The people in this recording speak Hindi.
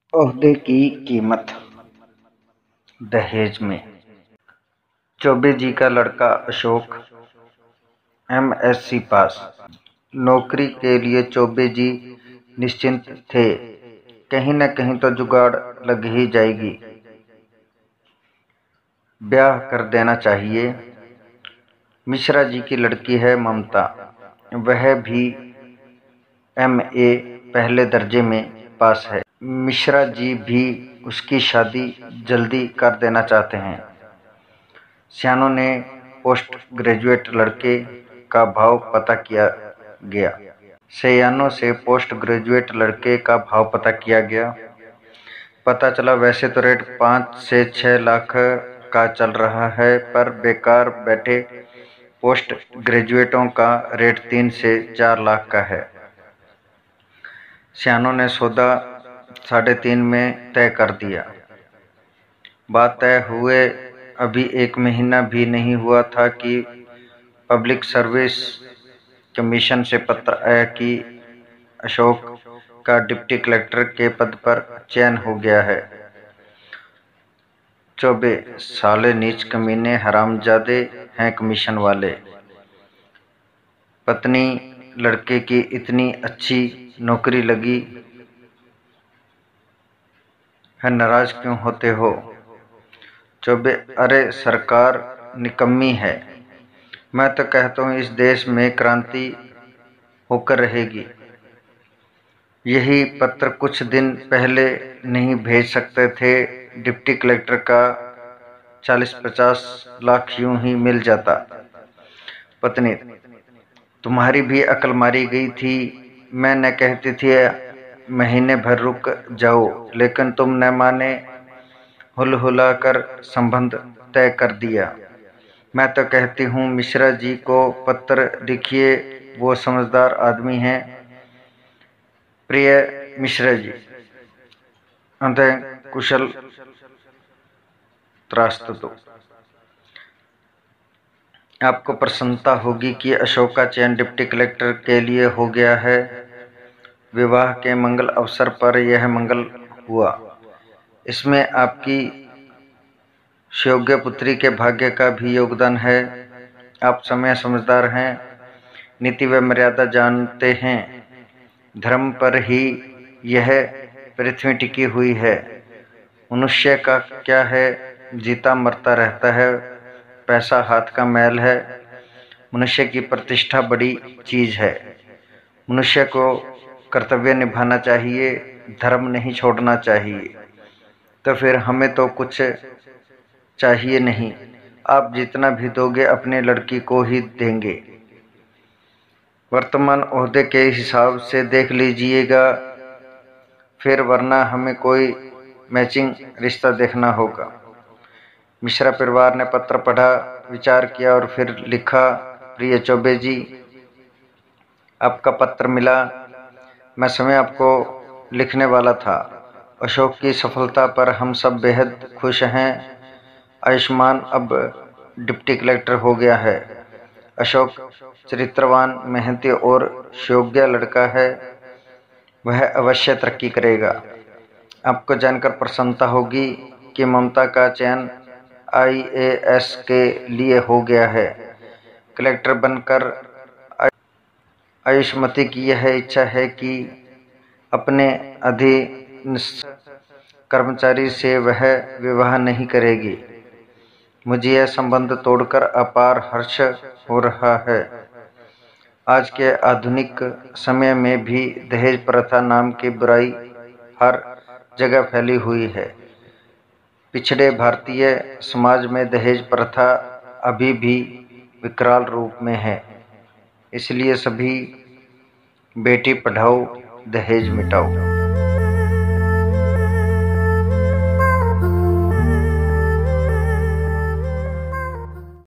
ओहदे की कीमत दहेज में। चौबे जी का लड़का अशोक MSc पास। नौकरी के लिए चौबे जी निश्चिंत थे, कहीं न कहीं तो जुगाड़ लग ही जाएगी, ब्याह कर देना चाहिए। मिश्रा जी की लड़की है ममता, वह भी MA पहले दर्जे में पास है। मिश्रा जी भी उसकी शादी जल्दी कर देना चाहते हैं। सियानों ने पोस्ट ग्रेजुएट लड़के का भाव पता किया गया। सयानों से पोस्ट ग्रेजुएट लड़के का भाव पता किया गया। पता चला वैसे तो रेट 5 से 6 लाख का चल रहा है, पर बेकार बैठे पोस्ट ग्रेजुएटों का रेट 3 से 4 लाख का है। सियानों ने सौदा 3.5 में तय कर दिया। बात तय हुए अभी 1 महीना भी नहीं हुआ था कि पब्लिक सर्विस कमीशन से पत्र आया कि अशोक का डिप्टी कलेक्टर के पद पर चयन हो गया है। चौबे साले नीच कमीने हरामजादे हैं कमीशन वाले। पत्नी लड़के की इतनी अच्छी नौकरी लगी है, नाराज क्यों होते हो? चौबे अरे सरकार निकम्मी है, मैं तो कहता हूँ इस देश में क्रांति होकर रहेगी। यही पत्र कुछ दिन पहले नहीं भेज सकते थे, डिप्टी कलेक्टर का 40-50 लाख यूं ही मिल जाता। पत्नी तुम्हारी भी अकल मारी गई थी, मैं न कहती थी महीने भर रुक जाओ, लेकिन तुम न माने, हुलहुला कर संबंध तय कर दिया। मैं तो कहती हूँ मिश्रा जी को पत्र लिखिए, वो समझदार आदमी हैं। प्रिय मिश्रा जी, अंत कुशल त्रास्तु। आपको प्रसन्नता होगी कि अशोक का चयन डिप्टी कलेक्टर के लिए हो गया है। विवाह के मंगल अवसर पर यह मंगल हुआ, इसमें आपकी सुयोग्य पुत्री के भाग्य का भी योगदान है। आप समय समझदार हैं, नीति व मर्यादा जानते हैं। धर्म पर ही यह पृथ्वी टिकी हुई है। मनुष्य का क्या है, जीता मरता रहता है, पैसा हाथ का मैल है। मनुष्य की प्रतिष्ठा बड़ी चीज है। मनुष्य को कर्तव्य निभाना चाहिए, धर्म नहीं छोड़ना चाहिए। तो फिर हमें तो कुछ चाहिए नहीं, आप जितना भी दोगे अपने लड़की को ही देंगे। वर्तमान ओहदे के हिसाब से देख लीजिएगा फिर, वरना हमें कोई मैचिंग रिश्ता देखना होगा। मिश्रा परिवार ने पत्र पढ़ा, विचार किया और फिर लिखा, प्रिय चौबे जी, आपका पत्र मिला। मैं समय आपको लिखने वाला था। अशोक की सफलता पर हम सब बेहद खुश हैं। आयुष्मान अब डिप्टी कलेक्टर हो गया है। अशोक चरित्रवान, मेहनती और सुयोग्य लड़का है, वह अवश्य तरक्की करेगा। आपको जानकर प्रसन्नता होगी कि ममता का चयन IAS के लिए हो गया है। कलेक्टर बनकर आयुष्मती की यह इच्छा है कि अपने अधीनस्थ कर्मचारी से वह विवाह नहीं करेगी। मुझे यह संबंध तोड़कर अपार हर्ष हो रहा है। आज के आधुनिक समय में भी दहेज प्रथा नाम की बुराई हर जगह फैली हुई है। पिछड़े भारतीय समाज में दहेज प्रथा अभी भी विकराल रूप में है। इसलिए सभी बेटी पढ़ाओ, दहेज मिटाओ।